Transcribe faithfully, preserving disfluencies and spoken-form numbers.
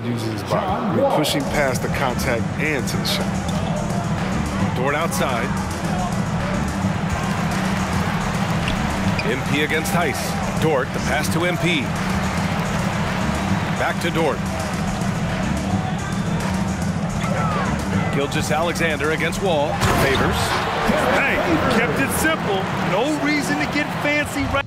using his body. I mean, pushing past the contact and to the shot. Dort outside. M P against Theis. Dort, the pass to M P. Back to Dort. Gilgeous-Alexander against Wall. Favors. Hey, kept it simple. No reason to get fancy right